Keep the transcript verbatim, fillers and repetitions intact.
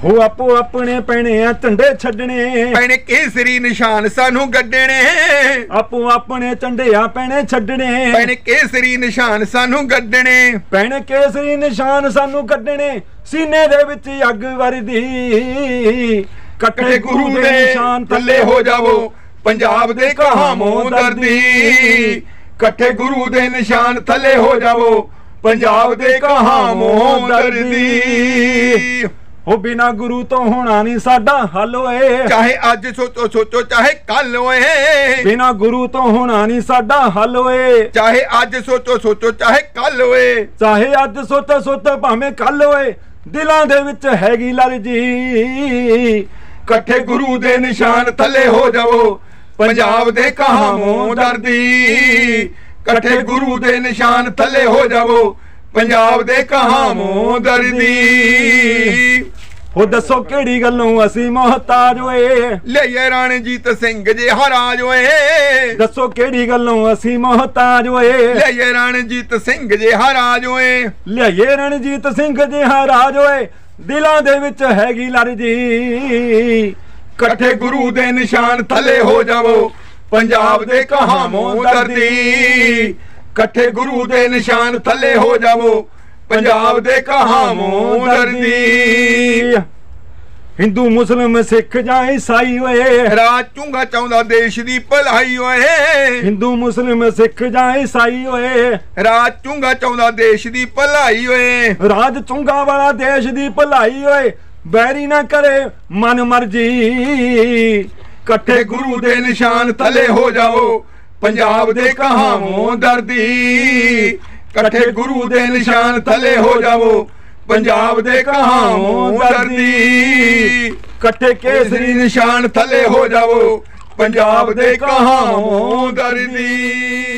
हो आपो अपने पैने झंडे छड्डने पैने केसरी निशान सानू गड्डने आपो अपने झंडे पैने छड्डने पैने केसरी निशान सानू गड्डने पैने केसरी निशान सानू कड्डने सीने दे विच अग वरदी कट्ठे गुरु दे निशान थल्ले हो जावो पंजाब दे कहामों दर्दी कट्ठे गुरु दे निशान थल्ले हो जावो पंजाब दे कहामों दर्दी हो बिना गुरु तो होना नहीं साडा हल ओए चाहे अज सोचो सोचो चाहे कल ओए बिना गुरु तो होना नहीं साडा हल ओए चाहे अज सोचो सोचो चाहे कल ओए चाहे अज सोचो सोचो भावें कल ओए दिलां दे विच हैगी लरजी कट्ठे गुरु दे निशान थल्ले हो जावो पंजाब दे कहामों दर्दी कट्ठे गुरु दे निशान थल्ले हो जावो पंजाब दे कहामों दर्दी हो दसो केड़ी गल्लों असी मोहताज होए लिया रणजीत सिंह जे हराज होए दसो केड़ी गल्लों असी मोहताज होए लिया रणजीत सिंह जे हराज होए लिया रणजीत सिंह जे हराज होए दिलां दे विच हैगी लरजी कट्ठे गुरु दे निशान थल्ले हो जावो पंजाब दे कहामों दर्दी कट्ठे गुरु दे निशान थल्ले हो जावो पंजाब दे कहामों दर्दी हिंदू मुस्लिम सिख जां ईसाई होए राज चूंगा चाहुंदा देश दी भलाई होए हिंदू मुस्लिम सिख जां ईसाई होए राज चूंगा चाहुंदा देश दी भलाई होए राज चूंगा वाला देश दी भलाई होए बैरी ना करे मन मर्जी कट्ठे गुरु दे निशान थल्ले हो जाओ पंजाब दे कहामों दर्दी कट्ठे गुरु दे निशान थल्ले हो जाओ पंजाब दे कहामों दर्दी कट्ठे केसरी निशान थल्ले हो जाओ पंजाब दे कहामों दर्दी।